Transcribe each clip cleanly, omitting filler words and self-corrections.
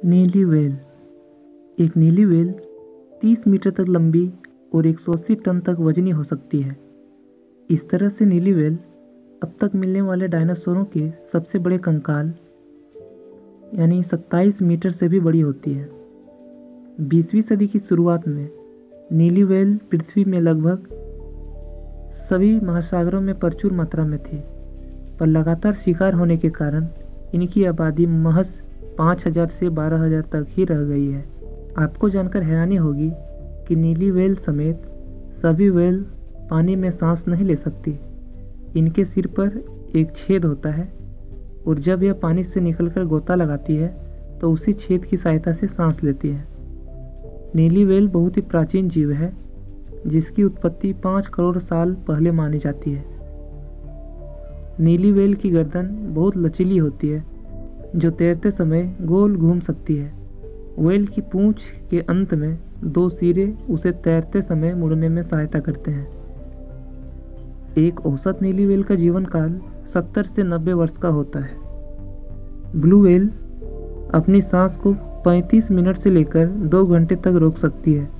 नीली व्हेल। एक नीली व्हेल 30 मीटर तक लंबी और 180 टन तक वजनी हो सकती है। इस तरह से नीली व्हेल अब तक मिलने वाले डायनासोरों के सबसे बड़े कंकाल यानी 27 मीटर से भी बड़ी होती है। 20वीं सदी की शुरुआत में नीली व्हेल पृथ्वी में लगभग सभी महासागरों में प्रचुर मात्रा में थी, पर लगातार शिकार होने के कारण इनकी आबादी महज 5000 से 12000 तक ही रह गई है। आपको जानकर हैरानी होगी कि नीली व्हेल समेत सभी व्हेल पानी में सांस नहीं ले सकती। इनके सिर पर एक छेद होता है और जब यह पानी से निकलकर गोता लगाती है तो उसी छेद की सहायता से सांस लेती है। नीली व्हेल बहुत ही प्राचीन जीव है जिसकी उत्पत्ति 5 करोड़ साल पहले मानी जाती है। नीली व्हेल की गर्दन बहुत लचीली होती है जो तैरते समय गोल घूम सकती है। व्हेल की पूंछ के अंत में 2 सिरे उसे तैरते समय मुड़ने में सहायता करते हैं। एक औसत नीली व्हेल का जीवन काल 70 से 90 वर्ष का होता है। ब्लू व्हेल अपनी सांस को 35 मिनट से लेकर 2 घंटे तक रोक सकती है।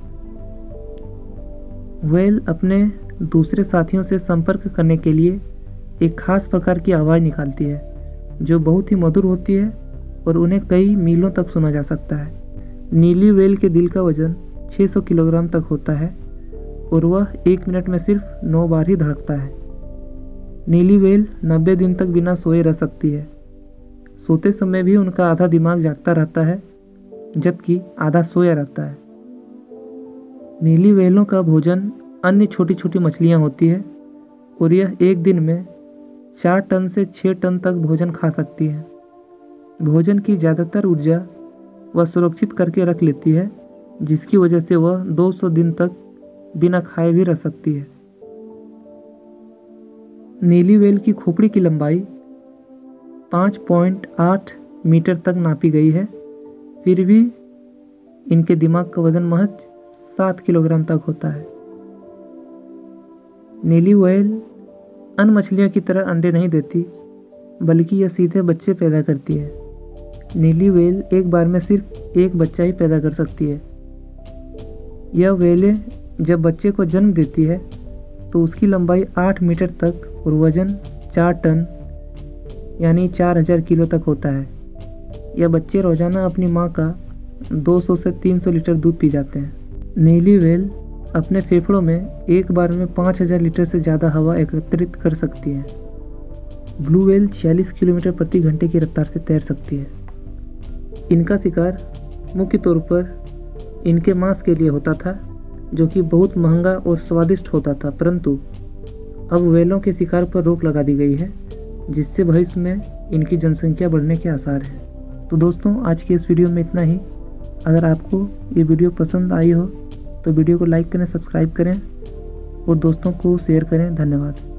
व्हेल अपने दूसरे साथियों से संपर्क करने के लिए एक खास प्रकार की आवाज़ निकालती है जो बहुत ही मधुर होती है और उन्हें कई मीलों तक सुना जा सकता है। नीली व्हेल के दिल का वजन 600 किलोग्राम तक होता है और वह 1 मिनट में सिर्फ 9 बार ही धड़कता है। नीली व्हेल 90 दिन तक बिना सोए रह सकती है। सोते समय भी उनका आधा दिमाग जागता रहता है जबकि आधा सोया रहता है। नीली व्हेलों का भोजन अन्य छोटी छोटी मछलियाँ होती है और यह एक दिन में 4 टन से 6 टन तक भोजन खा सकती है। भोजन की ज़्यादातर ऊर्जा वह सुरक्षित करके रख लेती है जिसकी वजह से वह 200 दिन तक बिना खाए भी रह सकती है। नीली व्हेल की खोपड़ी की लंबाई 5.8 मीटर तक नापी गई है, फिर भी इनके दिमाग का वजन महज 7 किलोग्राम तक होता है। नीली व्हेल अन्य मछलियों की तरह अंडे नहीं देती बल्कि यह सीधे बच्चे पैदा करती है। नीली व्हेल एक बार में सिर्फ एक बच्चा ही पैदा कर सकती है। यह व्हेलें जब बच्चे को जन्म देती है तो उसकी लंबाई 8 मीटर तक और वजन 4 टन यानी 4000 किलो तक होता है। यह बच्चे रोजाना अपनी माँ का 200 से 300 लीटर दूध पी जाते हैं। नीली व्हेल अपने फेफड़ों में एक बार में 5000 लीटर से ज़्यादा हवा एकत्रित कर सकती है। ब्लू व्हेल 46 किलोमीटर प्रति घंटे की रफ्तार से तैर सकती है। इनका शिकार मुख्य तौर पर इनके मांस के लिए होता था जो कि बहुत महंगा और स्वादिष्ट होता था, परंतु अब व्हेलों के शिकार पर रोक लगा दी गई है जिससे भविष्य में इनकी जनसंख्या बढ़ने के आसार हैं। तो दोस्तों, आज की इस वीडियो में इतना ही। अगर आपको ये वीडियो पसंद आई हो तो वीडियो को लाइक करें, सब्सक्राइब करें और दोस्तों को शेयर करें। धन्यवाद।